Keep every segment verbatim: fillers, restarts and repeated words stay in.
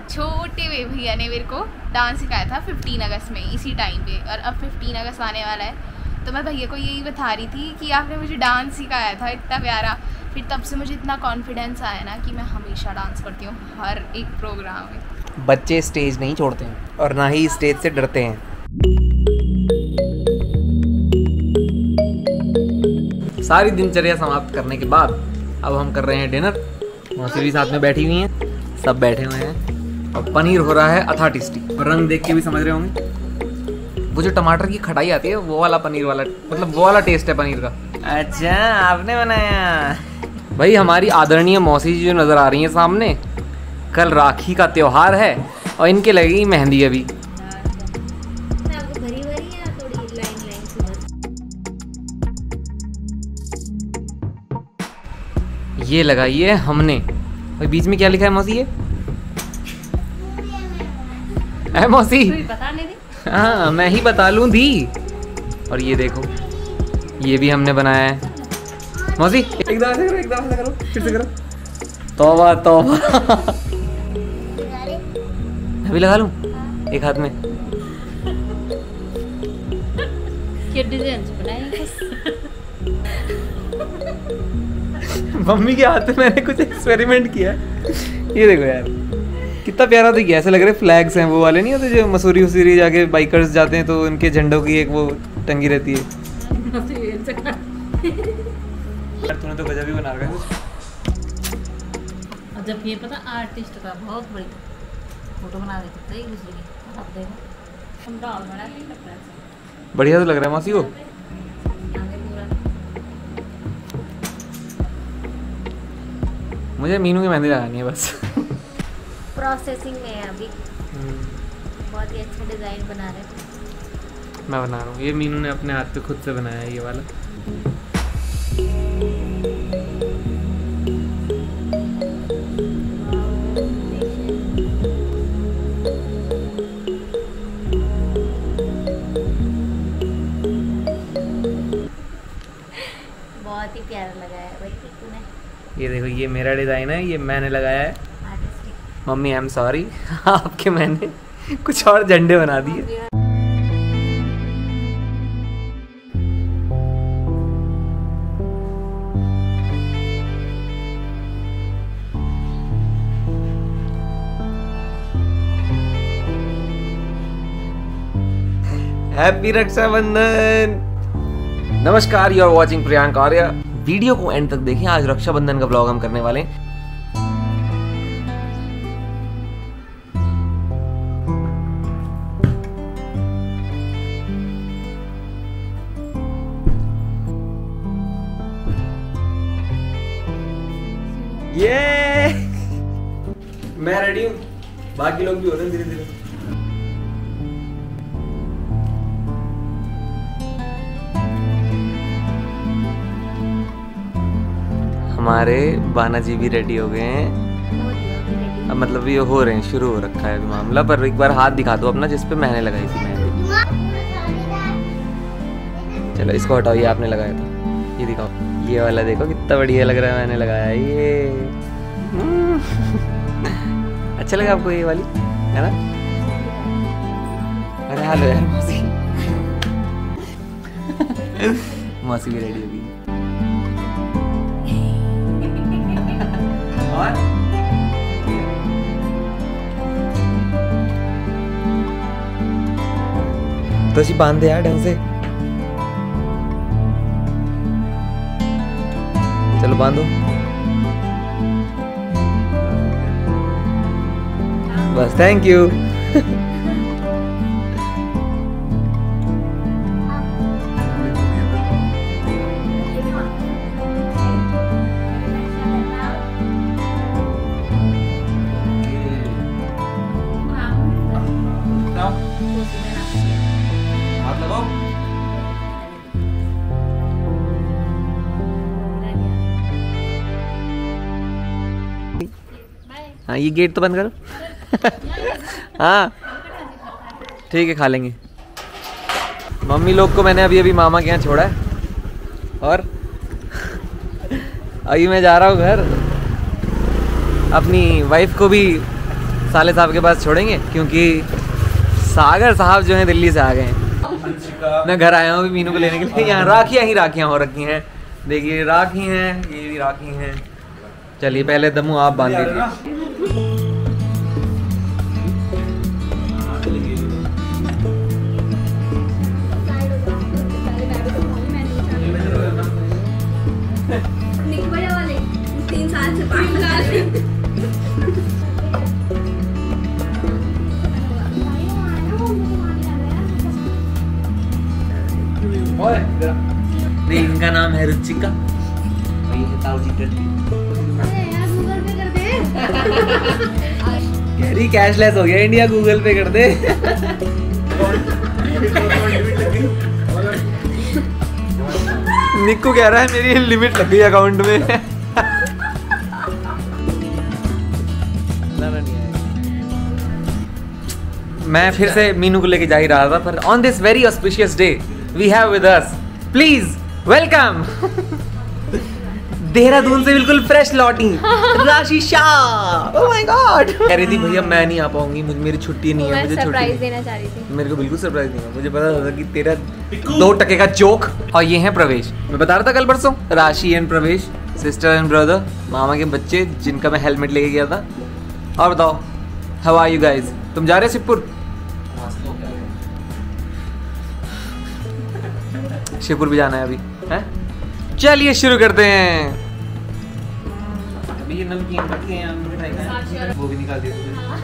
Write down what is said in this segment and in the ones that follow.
छोटे भैया ने मेरे को डांस सिखाया था फिफ्टीन अगस्त में इसी टाइम पे, और अब फिफ्टीन अगस्त आने वाला है तो मैं भैया को यही बता रही थी कि आपने मुझे डांस सिखाया था इतना प्यारा। फिर तब से मुझे इतना कॉन्फिडेंस आया ना कि मैं हमेशा डांस करती हूँ हर एक प्रोग्राम में। बच्चे स्टेज नहीं छोड़ते हैं और ना ही स्टेज से डरते हैं। सारी दिनचर्या समाप्त करने के बाद अब हम कर रहे हैं डिनर। मौसी भी साथ में बैठी हुई हैं, सब बैठे हुए हैं और पनीर हो रहा है अथा टेस्टी। रंग देख के भी समझ रहे होंगे, वो जो टमाटर की खटाई आती है वो वाला पनीर वाला, मतलब वो वाला टेस्ट है पनीर का। अच्छा आपने बनाया भाई। हमारी आदरणीय मौसी जी जो नज़र आ रही हैं सामने, कल राखी का त्योहार है और इनके लगेगी मेहंदी अभी। ये लगाई है हमने। भाई बीच में क्या लिखा है मौसी? ये है मौसी? बता नहीं दी। हाँ मैं ही बता लूँ दी। और ये देखो ये भी हमने बनाया है। मौसी एक दफा से करो, एक दफा से करो, फिर से करो। तौबा तौबा। अभी लगा लूँ एक हाथ में। क्या डिजाइन बनाई? मम्मी के हाथ में मैंने कुछ एक्सपेरिमेंट किया। ये देखो यार कितना प्यारा दिख गया। ऐसे लग रहे फ्लैग्स हैं, वो वाले नहीं होते जो मसूरी वसूरी जाके बाइकर्स जाते हैं तो उनके झंडों की एक वो टंगी रहती है। यार तूने तो गजब ही बना रखा है कुछ। और जब ये पता आर्टिस्ट का बहुत बड़ी फोटो बना देते थे एक दूसरे की। अब देखो हम डॉल बना के लगता है। बढ़िया तो लग रहा है मौसी को। मुझे मीनू की मेहंदी लगानी है बस। प्रोसेसिंग में है अभी। बहुत ही अच्छा डिजाइन बना रहे हैं। मैं बना रहा हूँ। ये मीनू ने अपने हाथ पे खुद से बनाया है ये वाला। बहुत ही प्यारा लगाया है भाई तूने। ये देखो ये मेरा डिजाइन है, ये मैंने लगाया है। मम्मी आई एम सॉरी, आपके मैंने कुछ और झंडे बना दिए। हैप्पी रक्षाबंधन। नमस्कार, you are watching Priyank Arya. Video को एंड तक देखें, आज रक्षाबंधन का ब्लॉग हम करने वाले हैं। ये मैं रेडी हूँ, बाकी लोग भी हो रहे हैं धीरे धीरे। हमारे बाना जी भी रेडी हो गए हैं। अब मतलब ये हो रहे हैं, शुरू हो रखा है मामला। पर एक बार हाथ दिखा दो अपना जिस पे मैंने लगाई थी मेहंदी। चलो इसको हटाओ, ये आपने लगाया था। ये दिखाओ, ये वाला देखो कितना बढ़िया लग रहा है, मैंने लगाया ये। अच्छा लगा आपको ये वाली, है ना? अरे हालो यार मौसी। मौसी भी रेडी होगी। और तो जी बांध दे यार ढंग से। चलो बांधो बस। Thank you. हाँ ये गेट तो बंद करो। हाँ ठीक है, खा लेंगे। मम्मी लोग को मैंने अभी अभी मामा के यहाँ छोड़ा है और अभी मैं जा रहा हूँ घर। अपनी वाइफ को भी साले साहब के पास छोड़ेंगे क्योंकि सागर साहब जो हैं दिल्ली से आ गए हैं। मैं घर आया हूँ अभी मीनू को लेने के लिए। यहाँ राखियाँ ही राखियाँ हो रखी हैं, देखिए राखी हैं, ये भी राखी हैं। चलिए पहले दमू आप बांध दीजिए। तीन साल से पाँच साल से इनका नाम है रुचिका, ये है ताऊजी टट्टी। कह रही कैशलेस हो गया इंडिया, गूगल पे कर दे। निक्कू कह रहा है मेरी लिमिट लग गई अकाउंट में। मैं फिर से मीनू को लेके जा ही रहा था, पर on this very auspicious day we have with us, please welcome, Dehradun से बिल्कुल फ्रेश लौटी राशि शाह। ओह माय गॉड, कह रही थी भैया मैं नहीं आ पाऊंगी, मुझे मेरी छुट्टी नहीं है, मुझे सरप्राइज देना चाह रही थी। मेरे को बिल्कुल सरप्राइज नहीं है, मुझे पता था कि तेरा दो टके का जोक। और ये है प्रवेश, मैं बता रहा था कल परसों, राशि एंड प्रवेश सिस्टर एंड ब्रदर, मामा के बच्चे जिनका मैं हेलमेट लेके गया था। और बताओ हाउ आर यू गाइस, तुम जा रहे शिवपुर? शिवपुर भी जाना है अभी, हैं? चलिए शुरू करते हैं। अभी ये नमकीन बाकी है, मिठाई का वो भी निकाल दिया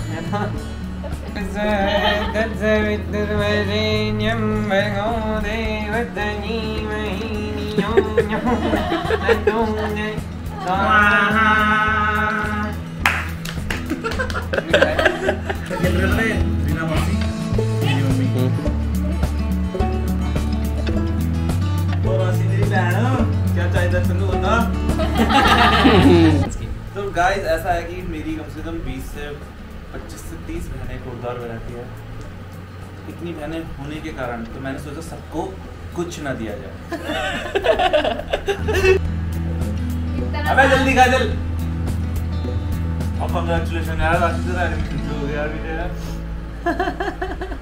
क्या चाहिए तुमको बता। तो गाइस ऐसा है कि मेरी कम से कम बीस से पच्चीस से तीस बहनें कोटद्वार में रहती है। इतनी बहनें होने के कारण तो मैंने सोचा सबको कुछ ना दिया जाए। अबे जल्दी खा चल। और कांग्रेचुलेशन यार, राशि तेरा एडमिशन हो गया अभी तेरा।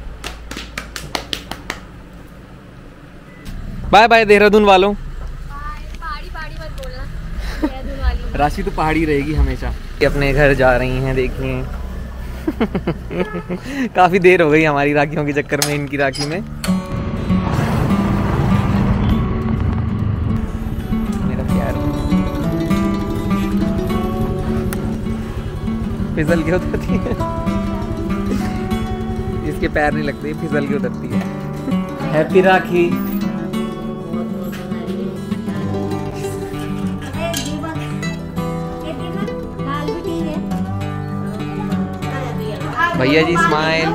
बाय बाय देहरादून वालों। पहाड़ी पहाड़ी मत बोलना, देहरादून वाली। राशि तो पहाड़ी रहेगी हमेशा। अपने घर जा रही हैं, देखिए। काफी देर हो गई हमारी राखियों के चक्कर में, इनकी राखी में। मेरा प्यार फिसल के उतरती है, इसके पैर नहीं लगते, फिसल के उतरती है। हैप्पी राखी। भैया जी स्माइल।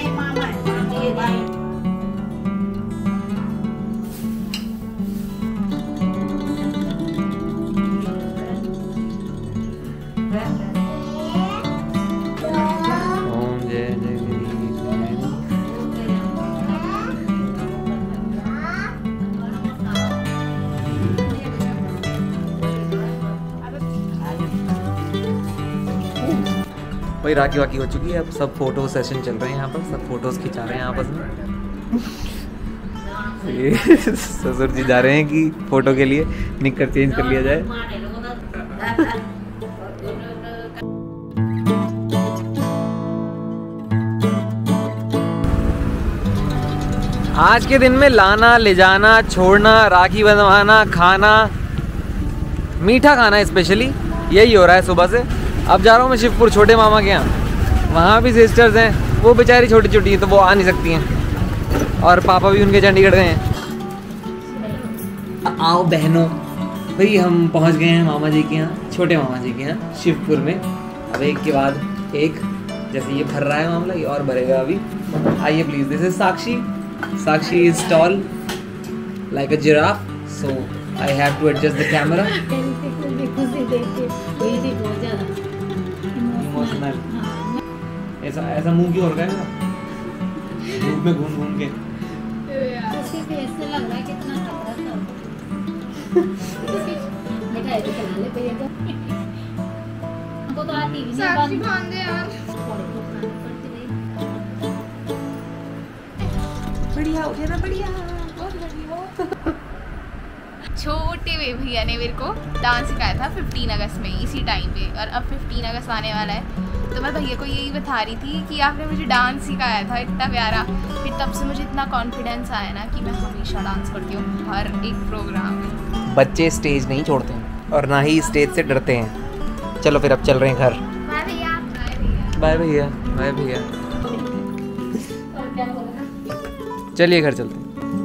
ओम जय जगदीश। भाई राखी वाकी हो चुकी है, अब सब फोटो सेशन चल रहे हैं यहाँ पर, सब फोटोज खिंचा रहे हैं आपस में। ये ससुर जी जा रहे हैं कि फोटो के लिए निक्कर चेंज कर लिया जाए। आज के दिन में लाना ले जाना, छोड़ना, राखी बंधवाना, खाना, मीठा खाना स्पेशली, यही हो रहा है सुबह से। अब जा रहा हूँ मैं शिवपुर छोटे मामा के यहाँ, वहाँ भी सिस्टर्स हैं, वो बेचारी छोटी छोटी हैं तो वो आ नहीं सकती हैं, और पापा भी उनके चंडीगढ़ गए हैं। आओ बहनों, भाई हम पहुँच गए हैं मामा जी के यहाँ, छोटे मामा जी के यहाँ शिवपुर में। अब एक के बाद एक, जैसे ये भर रहा है मामला, ये और भरेगा अभी। आइए please, this is Sakshi. Sakshi is tall like a giraffe, so I have to adjust the camera. Emotional, ऐसा ऐसा मुंह क्यों हो रहा है मेरा, मुंह में घूम घूम के। ऐसे लग रहा है कितना खतरा था। मिठाई तो खिला ले पहले तो। हमको तो आती भी नहीं। साक्षी बांध दे यार। बढ़िया हो गया ना, बढ़िया बहुत बढ़िया। छोटे वे भैया ने मेरे को डांस सिखाया था फिफ्टीन अगस्त में इसी टाइम पे, और अब फिफ्टीन अगस्त आने वाला है तो मैं भैया को यही बता रही थी कि आपने मुझे डांस सिखाया था इतना प्यारा। फिर तब से मुझे इतना कॉन्फिडेंस आया ना कि मैं हमेशा डांस करती हूँ हर एक प्रोग्राम में। बच्चे स्टेज नहीं छोड़ते हैं और ना ही स्टेज से डरते हैं। चलो फिर अब चल रहे हैं घर। बाय भैया। बाय भैया। बाय भैया। चलिए घर चलते हैं।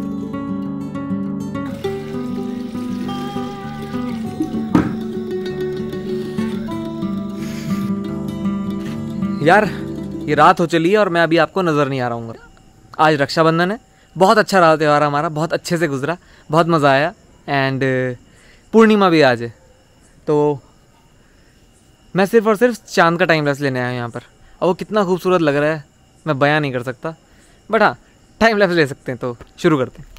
यार ये रात हो चली है और मैं अभी आपको नज़र नहीं आ रहा हूँ। आज रक्षाबंधन है, बहुत अच्छा रहा त्यौहार हमारा, बहुत अच्छे से गुजरा, बहुत मज़ा आया। एंड पूर्णिमा भी आज है तो मैं सिर्फ और सिर्फ चांद का टाइम लैप्स लेने आया हूँ यहाँ पर, और वो कितना खूबसूरत लग रहा है मैं बयां नहीं कर सकता। बट हाँ, टाइम लैप्स ले सकते हैं तो शुरू करते हैं।